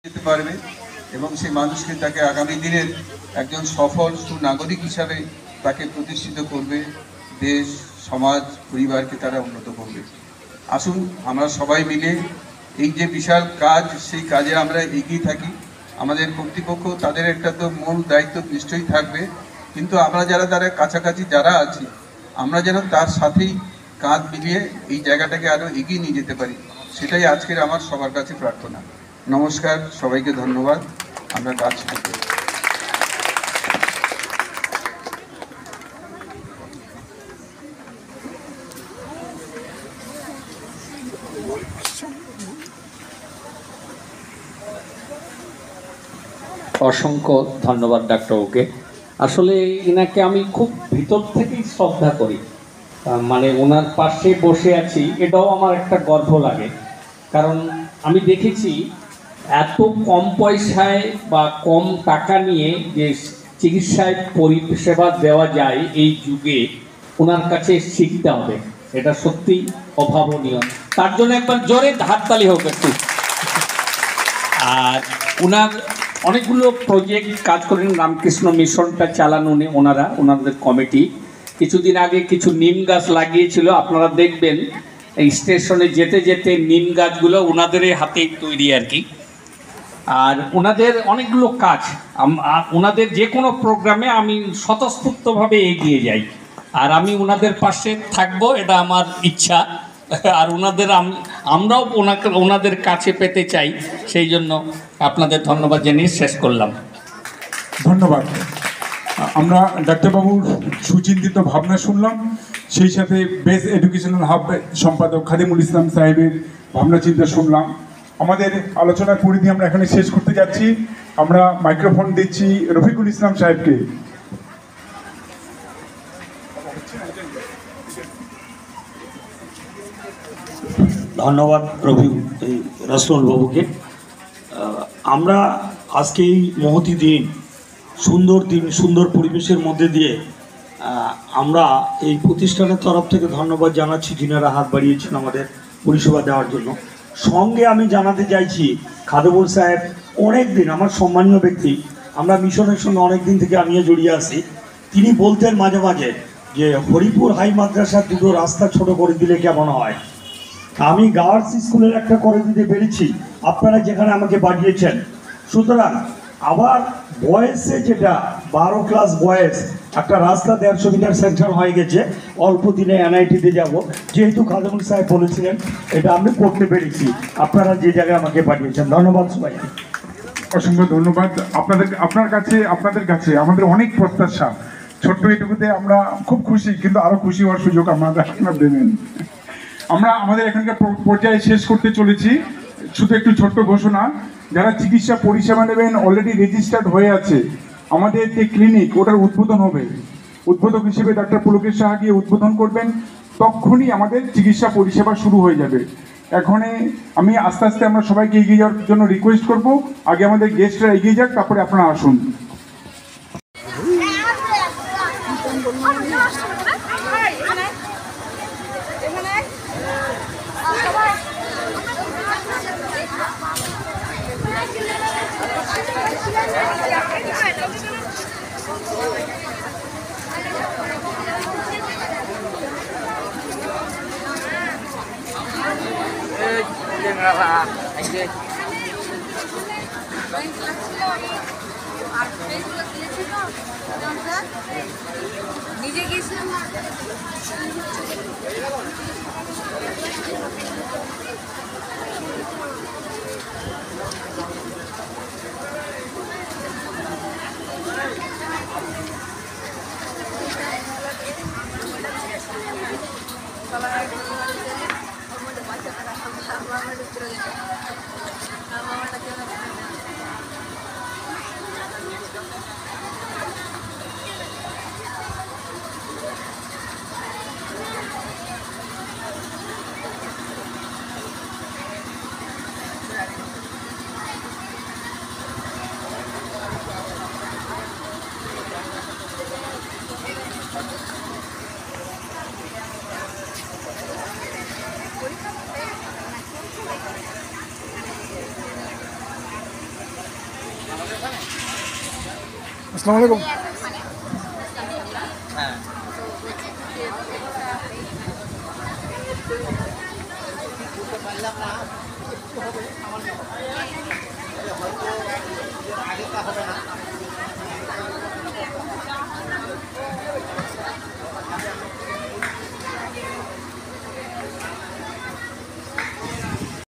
যেতে পারবে এবং সেই মানুষকে তাকে আগামী দিনের একজন সফল সুনাগরিক হিসাবে তাকে প্রতিষ্ঠিত করবে। দেশ, সমাজ, পরিবারকে তারা উন্নত করবে। আসুন আমরা সবাই মিলে এই যে বিশাল কাজ, সেই কাজে আমরা এগিয়ে থাকি। আমাদের কর্তৃপক্ষ তাদের একটা তো মূল দায়িত্ব নিশ্চয়ই থাকবে, কিন্তু আমরা যারা তারা কাছাকাছি যারা আছি, আমরা যেন তার সাথেই কাঁধ মিলিয়ে এই জায়গাটাকে আরও এগিয়ে নিয়ে যেতে পারি, সেটাই আজকের আমার সবার কাছে প্রার্থনা। নমস্কার, সবাইকে ধন্যবাদ। আমরা কাজ শুরু করি। অসংখ্য ধন্যবাদ ডাক্তারবাবুকে। আসলে এনাকে আমি খুব ভিতর থেকেই শ্রদ্ধা করি, মানে ওনার পাশে বসে আছি এটাও আমার একটা গর্ব লাগে। কারণ আমি দেখেছি এত কম পয়সায় বা কম টাকা নিয়ে যে চিকিৎসায় পরিষেবা দেওয়া যায় এই যুগে, ওনার কাছে শিখতে হবে, এটা সত্যি অভাবনীয়। তার জন্য একবার জোরে হাততালি হোক একটু। আর ওনার অনেকগুলো প্রজেক্ট কাজ করেন, রামকৃষ্ণ মিশনটা চালান ওনাদের কমিটি। কিছুদিন আগে কিছু নিম গাছ লাগিয়েছিল, আপনারা দেখবেন এই স্টেশনে যেতে যেতে নিম গাছগুলো ওনাদেরই হাতেই তৈরি আর কি। আর ওনাদের অনেকগুলো কাজ, ওনাদের যে কোনো প্রোগ্রামে আমি স্বতঃস্ফূর্তভাবে এগিয়ে যাই, আর আমি ওনাদের পাশে থাকবো, এটা আমার ইচ্ছা। আর আমরাও ওনাদের কাছে পেতে চাই, সেই জন্য আপনাদের ধন্যবাদ জানিয়ে শেষ করলাম। ধন্যবাদ। আমরা ডাক্তারবাবুর সুচিন্তিত ভাবনা শুনলাম, সেই সাথে বেস্ট এডুকেশনাল হাব সম্পাদক খাদিমুল ইসলাম সাহেবের ভাবনা চিন্তা শুনলাম। আমাদের আলোচনার পরিধি আমরা এখানে শেষ করতে যাচ্ছি। আমরা মাইক্রোফোন দিচ্ছি রফিকুল ইসলাম সাহেবকে। ধন্যবাদ রাসূল বাবুকে। আমরা আজকে এই মহতী দিন, সুন্দর পরিবেশের মধ্যে দিয়ে আমরা এই প্রতিষ্ঠানের তরফ থেকে ধন্যবাদ জানাচ্ছি যিনারা হাত বাড়িয়েছেন আমাদের পরিষেবা দেওয়ার জন্য। সঙ্গে আমি জানাতে চাইছি খাদেমুল সাহেব অনেক দিন আমার সম্মানীয় ব্যক্তি, আমরা মিশনের সঙ্গে অনেক দিন থেকে আমিও জড়িয়ে আছি। তিনি বলতেন মাঝে মাঝে যে হরিপুর হাই মাদ্রাসার দুটো রাস্তা ছোট করে দিলে কেমন হয়। আমি গার্লস স্কুলের একটা করে দিতে পেরেছি, আপনারা যেখানে আমাকে পাঠিয়েছেন। সুতরাং আবার বয়েসে যেটা 12 ক্লাস বয়েস একটা রাস্তা 150 মিটার সেকশন হয়ে গেছে, অল্প দিনে এনআইটিতে যাব, যেহেতু খাদেমুল সাহেব বলেছিলেন এটা আমি করতে পেরেছি, আপনারা যে জায়গায় আমাকে পাঠিয়েছেন। ধন্যবাদ সবাইকে। অসংখ্য ধন্যবাদ আপনাদের কাছে আমাদের অনেক প্রত্যাশা। ছোট্ট এটুকুতে আমরা খুব খুশি, কিন্তু আরো খুশি হওয়ার সুযোগ আপনারা দেবেন। আমরা আমাদের এখানকার পর্যায়ে শেষ করতে চলেছি। শুধু একটু ছোট্ট ঘোষণা, যারা চিকিৎসা পরিষেবা নেবেন অলরেডি রেজিস্টার্ড হয়ে আছে। আমাদের যে ক্লিনিক ওটার উদ্বোধন হবে, উদ্বোধক হিসেবে ডাক্তার পুলকেশ সাহা গিয়ে উদ্বোধন করবেন, তখনই আমাদের চিকিৎসা পরিষেবা শুরু হয়ে যাবে। আমি আস্তে আস্তে আমরা সবাইকে এগিয়ে যাওয়ার জন্য রিকোয়েস্ট করব। আগে আমাদের গেস্টরা এগিয়ে যাক, তারপরে আপনারা আসুন। নিজে গেছিলাম। আসসালামু আলাইকুম। হ্যাঁ